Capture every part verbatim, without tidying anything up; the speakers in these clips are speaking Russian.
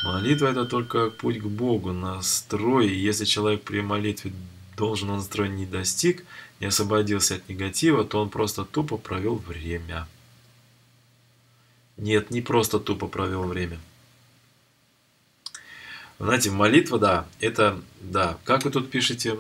Молитва – это только путь к Богу, настрой. И если человек при молитве должного настроя не достиг, не освободился от негатива, то он просто тупо провел время. Нет, не просто тупо провел время. Знаете, молитва, да, это, да, как вы тут пишете,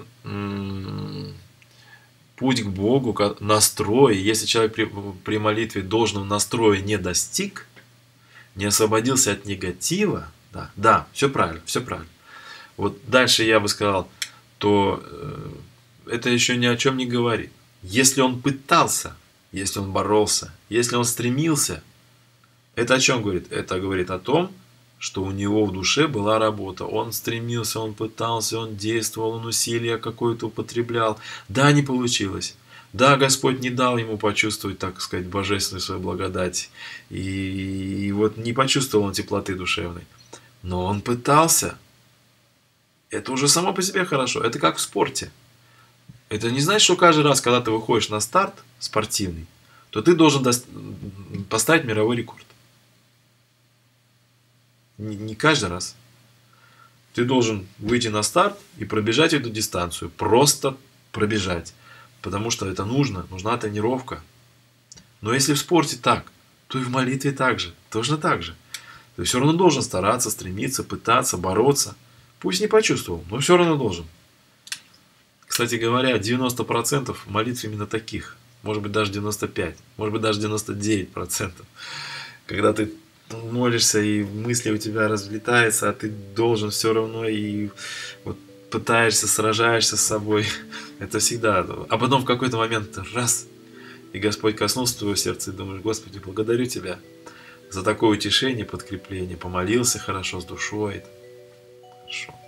путь к Богу, настрой. Если человек при, при молитве должного настроя не достиг, не освободился от негатива, да, да, все правильно, все правильно. Вот дальше я бы сказал, то э, это еще ни о чем не говорит. Если он пытался, если он боролся, если он стремился, это о чем говорит? Это говорит о том, что у него в душе была работа. Он стремился, он пытался, он действовал, он усилия какое-то употреблял. Да, не получилось. Да, Господь не дал ему почувствовать, так сказать, божественную свою благодать. И, и вот не почувствовал он теплоты душевной. Но он пытался. Это уже само по себе хорошо. Это как в спорте. Это не значит, что каждый раз, когда ты выходишь на старт спортивный, то ты должен поставить мировой рекорд. Не, не каждый раз. Ты должен выйти на старт и пробежать эту дистанцию. Просто пробежать. Потому что это нужно. Нужна тренировка. Но если в спорте так, то и в молитве так же. Точно так же. Ты все равно должен стараться, стремиться, пытаться, бороться. Пусть не почувствовал, но все равно должен. Кстати говоря, девяносто процентов молитв именно таких. Может быть даже девяносто пять процентов. Может быть даже девяносто девять процентов. Когда ты молишься, и мысли у тебя разлетаются, а ты должен все равно и вот пытаешься, сражаешься с собой. Это всегда. А потом в какой-то момент раз, и Господь коснулся твоего сердца, и думаешь: Господи, благодарю Тебя за такое утешение, подкрепление. Помолился хорошо, с душой. Хорошо.